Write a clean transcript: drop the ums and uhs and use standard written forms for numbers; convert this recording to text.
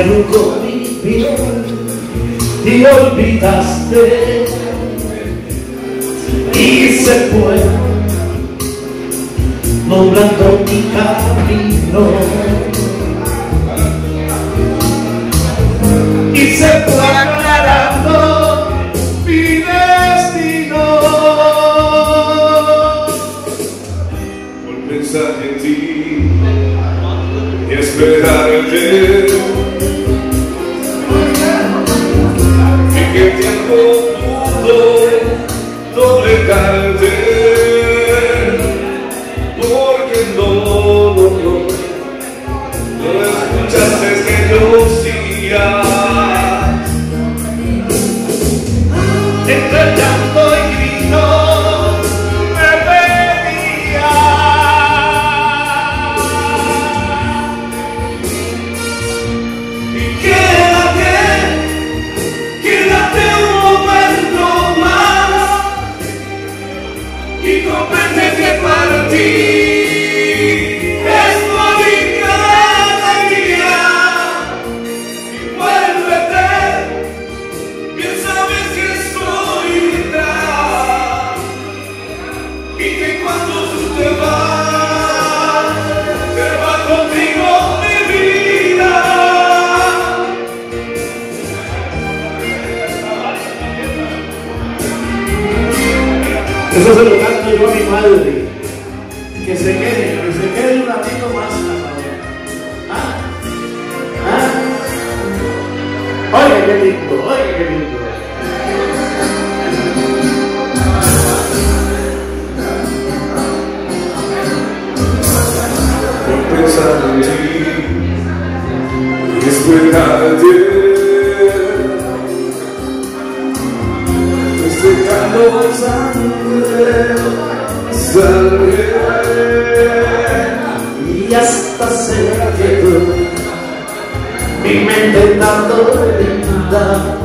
arrugó mi piel y olvidaste y se fue nublando mi camino y se fue aclarando mi destino. Por pensar en ti y esperarte, y que el tiempo pudo doblegarte, porque no escuchaste que yo decía. Entre llanto y grito me pedía y quédate un momento más y comprende que para ti es morir cada día y vuélvete, bien sabes que estoy detrás y que cuando tú te vas contigo mi vida. Eso se lo canto yo a mi madre, que se quede un ratito más. Oiga qué lindo, oiga qué lindo. Por pensar en ti y esperarte, secando sangre Y hasta se quedó mi mente dando linda